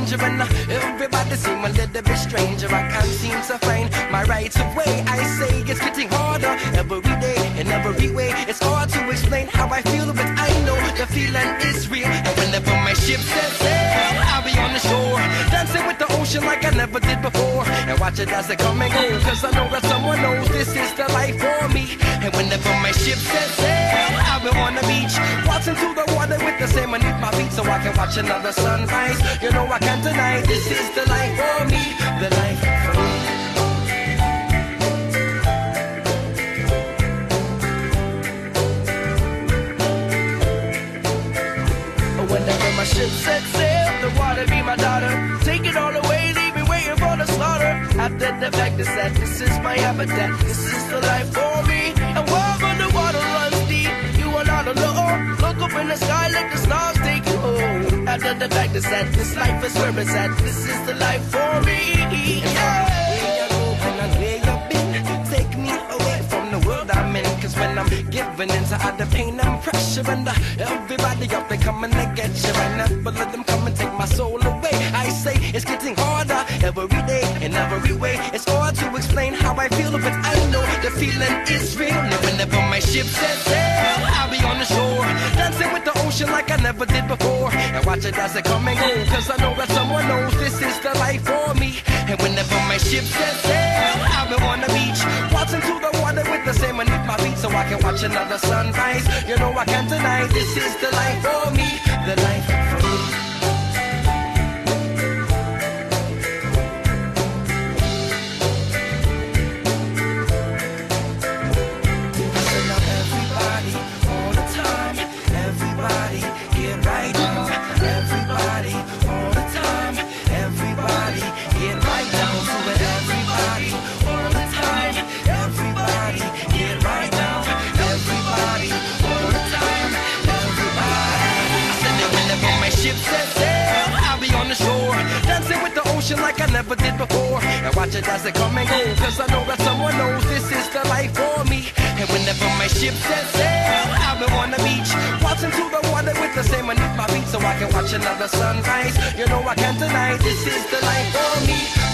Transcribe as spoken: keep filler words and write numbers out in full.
danger, and uh, everybody seem a little bit stranger. I can't seem to find my right way. I say it's getting harder every day, in every way. It's hard to explain how I feel, but I know the feeling is real. And whenever my ship sets sail, I'll be on the shore, dancing with the ocean like I never did before, and watch it as it come and go, cause I know that someone knows this is the life for me. And whenever my ship sets sail, I'll be on the beach, watching through the water with the sand beneath my feet, so I can watch another sunrise. You know I can't deny this is the life for me, the life for me. Whenever my ship sets sail, the water be my daughter. Take it all away, leave me waiting for the slaughter. After the fact is that this is my habitat, this is the life for me. And wherever the water runs deep, you are not alone. Look up in the sky, let the stars take you home. After the fact is that this life is where it's at, this is the life for me. Yeah. Where you go and where you been, take me away from the world I'm in. Cause when I'm giving into all the pain and pressure, and uh, everybody up there coming to get you, I never let them come and take my soul away. I say it's getting harder every day, in every way. It's hard to explain how I feel, but I know the feeling is real. And whenever my ship sets sail, I'll be on the shore, dancing with the ocean like I never did before, and watch it as it come and go, cause I know that someone knows this is the life for me. And whenever my ship sets sail, I'll be on the beach, watching through the water with the sand beneath my feet, so I can watch another sunrise. You know I can't deny this is the life for me, the life for me. Like I never did before, and watch it as it come and go, cause I know that someone knows this is the life for me. And whenever my ship sets sail, I'll be on the beach, watching through the water with the sand beneath my feet, so I can watch another sunrise. You know I can't deny this is the life for me.